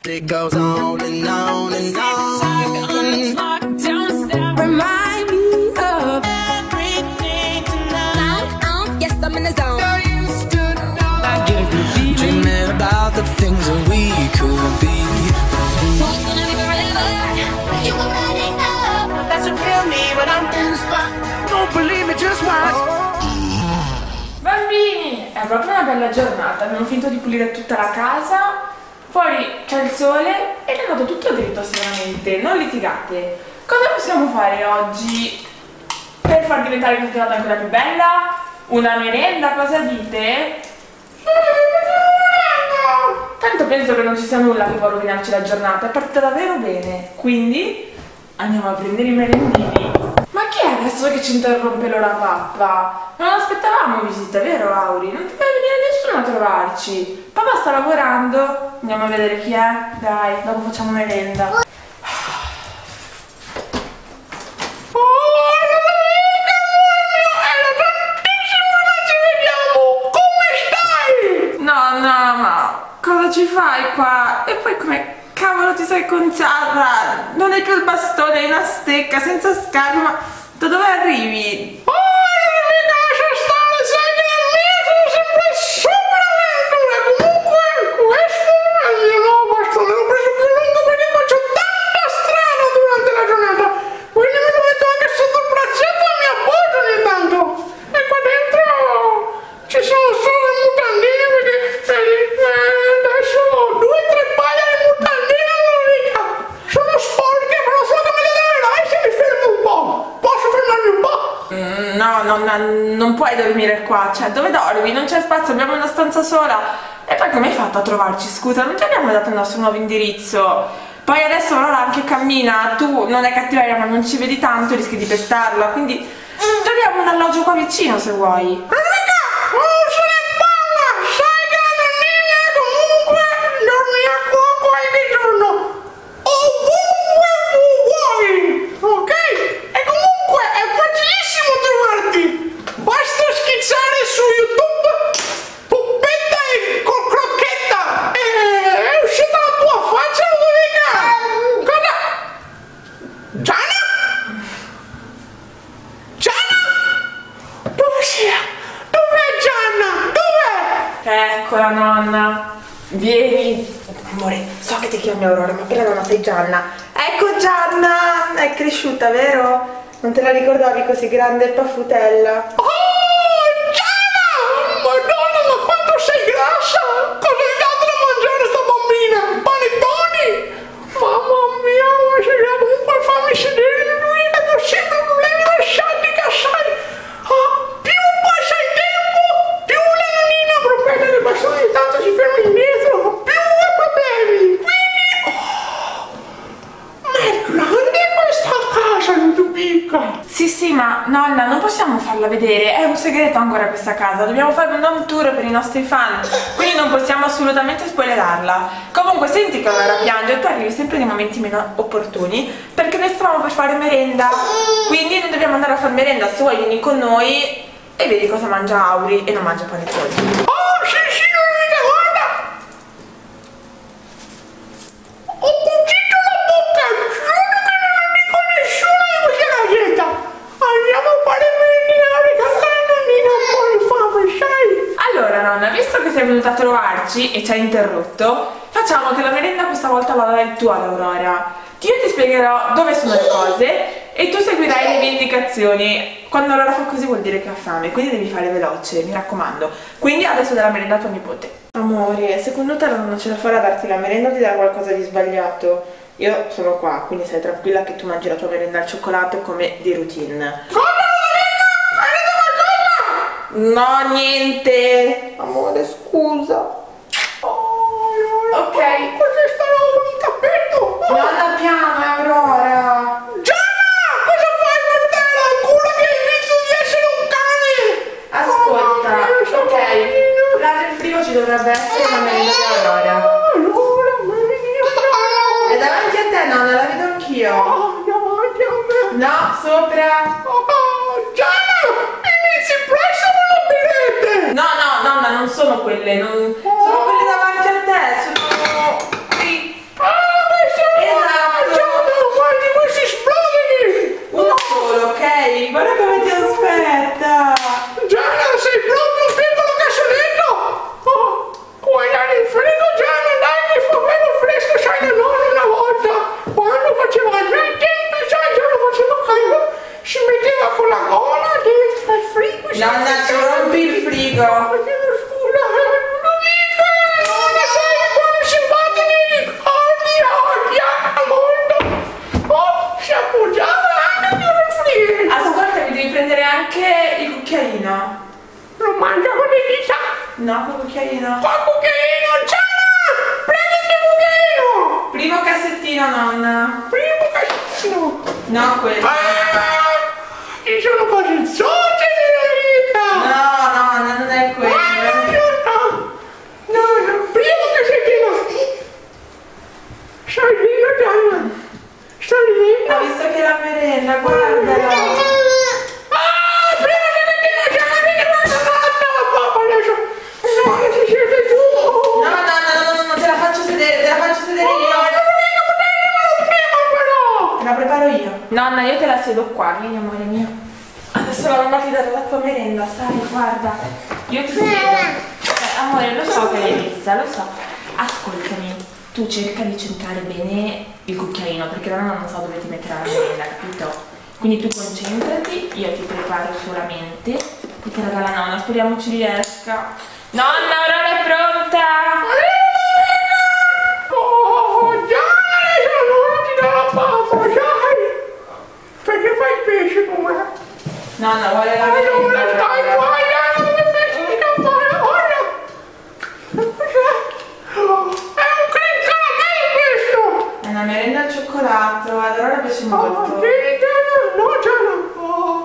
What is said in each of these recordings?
It goes on and on and on. Remind me of everything tonight. Yes, I'm in the zone. I get a good feeling. Dreaming about the things that we could be. So it's gonna be forever. You already know. That's a real me when I'm in the spot. Don't believe me, just watch. Bambini, è proprio una bella giornata, abbiamo finito di pulire tutta la casa, fuori c'è il sole ed è andato tutto dritto sicuramente, non litigate. Cosa possiamo fare oggi per far diventare questa giornata ancora più bella? Una merenda, cosa dite? Tanto penso che non ci sia nulla che può rovinarci la giornata, è partita davvero bene, quindi andiamo a prendere i merendini. Ma chi è adesso che ci interrompe l'ora pappa? Non aspettavamo visita, vero Auri? Non deve venire nessuno a trovarci. Papà sta lavorando. Andiamo a vedere chi è. Dai, dopo facciamo merenda. Nonna, ma cosa ci fai qua? E poi come cavolo ti sei conciata? Non hai più il bastone, hai una stecca senza scarpe, ma da dove arrivi? Oh, mica lascia stare, sai che le mie sono sempre super avventure. Comunque questo è il mio nuovo bastone, l'ho preso più lungo perché faccio tanta strada durante la giornata, quindi me lo metto anche sotto il braccetto e mi appoggio ogni tanto. E qua dentro ci sono solo le mutandine perché adesso ho 2 o 3 paia di mutandine, non mica. Sono sporche, però so che me le laverai se mi fermo un po'. Posso fermarmi un po'? No, non puoi dormire qua, cioè dove dormi? Non c'è spazio, abbiamo una stanza sola. E poi come hai fatto a trovarci? Scusa, non ti abbiamo dato il nostro nuovo indirizzo. Poi adesso Aurora anche cammina, tu non è cattiveria ma non ci vedi tanto, rischi di pestarla, quindi troviamo un alloggio qua vicino se vuoi. Eccola nonna, vieni. Amore, so che ti chiami Aurora, ma per la nonna sei Gianna. Ecco Gianna, è cresciuta, vero? Non te la ricordavi così grande e paffutella? Oh, Gianna! Madonna, ma quanto sei grassa! Cosa hai dato da mangiare a sta bambina? Panettoni? Mamma mia, come sei grassa! Comunque fammi sedere, Luina, che ho sempre problemi lasciati, che sai? Più passa il tempo, più la nonnina proprietaria del bastone di tanto si ferma indietro, più ha problemi. Quindi, ma è grande questa casa, non tu picca. Sì, ma nonna, non possiamo farla vedere, è un segreto ancora questa casa, dobbiamo fare un home tour per i nostri fan, quindi non possiamo assolutamente spoilerarla. Comunque senti che Aurora piange e tu arrivi sempre nei momenti meno opportuni, perché noi stavamo per fare merenda, quindi non dobbiamo andare a fare merenda, se vuoi vieni con noi e vedi cosa mangia Auri e non mangia panettoni. Oh, sì, mica guarda! Ho cucito la bocca, giuro che non lo dico a nessuno di questa galletta. Andiamo a fare merendare, cantare nonnina un po' di fame, sai? Allora nonna, visto che sei venuta a trovarci e ci hai interrotto, facciamo che la merenda questa volta la dai tu ad Aurora. Io ti spiegherò dove sono le cose e tu seguirai le mie indicazioni. Quando Aurora fa così vuol dire che ha fame, quindi devi fare veloce, mi raccomando. Quindi adesso dai la merenda a tua nipote. Amore, secondo te la nonna ce la farà a darti la merenda o ti darà qualcosa di sbagliato? Io sono qua, quindi stai tranquilla che tu mangi la tua merenda al cioccolato come di routine. Cosa? No, niente. Amore, scusa. Ok. Cos'è sta roba in tappeto? Nonna, piano, Aurora. Gianna, cosa fai per terra? Ancora che hai visto di essere un cane? Ascolta, ok. Là nel frigo ci dovrebbe essere la merenda di Aurora. È davanti a te, nonna, la vedo anch'io. Davanti a me. No, sopra. Gianna, inizi presto con la birrette. No, nonna, non sono quelle, sono quelle davanti a te, sono qui. cucchiaino. Qua cucchiaino, Gianna! Prenditi il cucchiaino! Primo cassettino, nonna. Primo cassettino. No, quello. Ci sono cose zotte nella vita! No, no, non è quello. No, primo cassettino! Stai lì, Gianna! Stai lì! Ha visto che la merenda, guardalo. Nonna, io te la siedo qua, vieni amore mio. Adesso la mamma ti darà la tua merenda, sai, guarda. Io ti siedo. Amore, lo so che l'hai vista, lo so. Ascoltami, tu cerca di centrare bene il cucchiaino, perché la nonna non sa dove ti metterà la merenda, capito? Quindi tu concentrati, io ti preparo solamente. Ti regala la nonna, speriamo ci riesca. Nonna, ora è pronta! Oh, dai, non ti dà la pappa, dai! Perché fai il pesce con me? Nonna, vuole la merenda. Allora stai qua, dai, non mi metti di campana, guarda! È un cream caramel questo! È una merenda al cioccolato, ad Aurora piace molto. Vieni, Gianna! No, Gianna!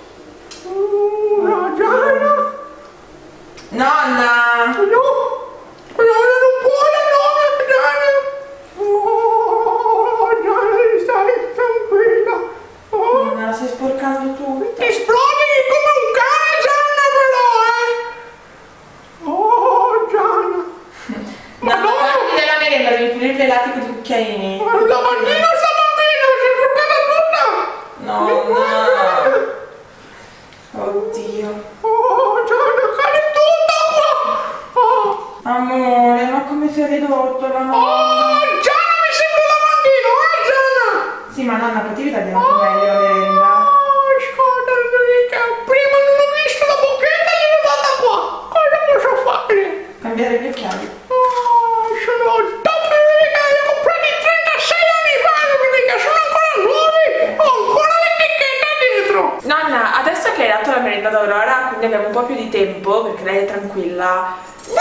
No, Gianna! Nonna! No! Gianna non vuole, no, Gianna! Oh, Gianna, stai tranquilla! Oh. Nonna, la stai sporcando tutto. Ti esplodi come un cane, Gianna, però, Oh, Gianna! Nonna, guardi della merenda, devi pulire i lati con i cucchiaini. La bambina sta bambina, si è portata tutta! Nonna! Oddio. Oh, Gianna, cade tutto qua! Oh, Amore, ma come si è ridotto la nonna? oh, Gianna, mi sembra la bambina, Gianna! Sì, ma nonna, potevi tagliare un po' meglio la merenda? Ascolta, Enrica, prima non ho visto la bocchetta e gliel'ho data qua. Cosa posso fare? Cambiare gli occhiali. Sono top, Enrica, li ho comprati 36 anni fa, Enrica, sono ancora nuovi. Ho ancora l'etichetta dietro. Nonna, adesso che hai dato la merenda ad Aurora, quindi abbiamo un po' più di tempo, perché lei è tranquilla.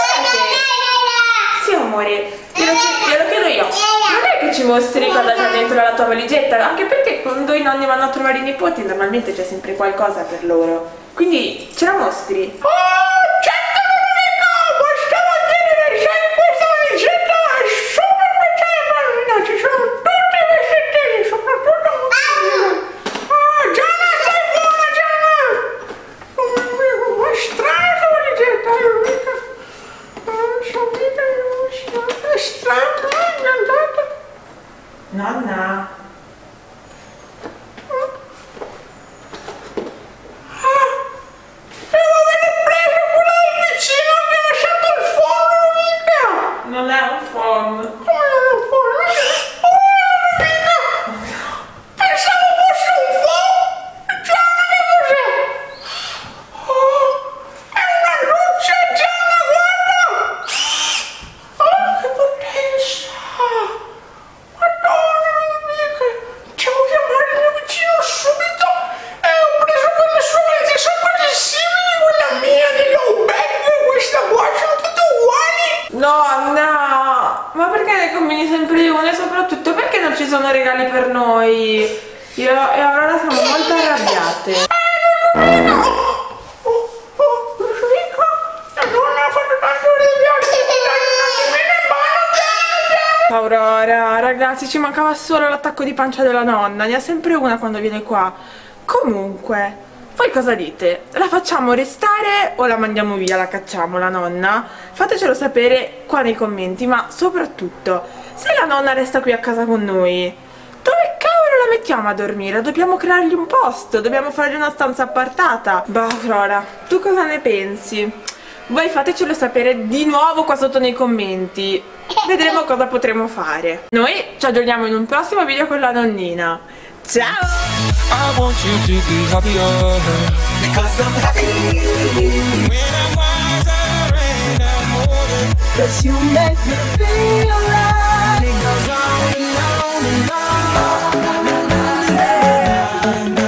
Sì, amore, glielo chiedo io. Non è che ci mostri cosa c'è dentro la tua valigetta, anche perché quando i nonni vanno a trovare i nipoti normalmente c'è sempre qualcosa per loro. Quindi ce la mostri? Oh, certo, Enrica, bastava chiedere se in questa valigetta è super speciale, bambina, ci sono tutti i vestitini, soprattutto Gianna, stai buona, Gianna! Ma è strana questa valigetta, Enrica. È strana, è andata. Nonna? Devo aver preso quella del vicino che ha lasciato il forno, mica! Non è un phon. Come non è un forno? Oh, mica! Pensavo fosse un phon! Gianna, che cos'è? Oh, è una luce, Gianna, guarda! Oh, che potenza! Madonna, mica! Devo chiamare il mio vicino subito! E ho preso quelle sue valigie, sono quasi simili a quella mia di Lowback, questa qua, sono tutte uguali! Nonna! Ma perché ne combini sempre una e soprattutto perché non ci sono regali per noi? Io e Aurora siamo molto arrabbiate. Aurora, ragazzi, ci mancava solo l'attacco di pancia della nonna. Ne ha sempre una quando viene qua. Comunque, voi cosa dite? La facciamo restare o la mandiamo via, la cacciamo la nonna? Fatecelo sapere qua nei commenti, ma soprattutto, se la nonna resta qui a casa con noi, dove cavolo la mettiamo a dormire? Dobbiamo creargli un posto, dobbiamo fargli una stanza appartata. Bah, Aurora, tu cosa ne pensi? Voi fatecelo sapere di nuovo qua sotto nei commenti. Vedremo cosa potremo fare. Noi ci aggiorniamo in un prossimo video con la nonnina. Ciao! I want you to be happier because I'm happy when I'm wiser and I'm older. 'Cause you make me feel right because I'm alone and alone.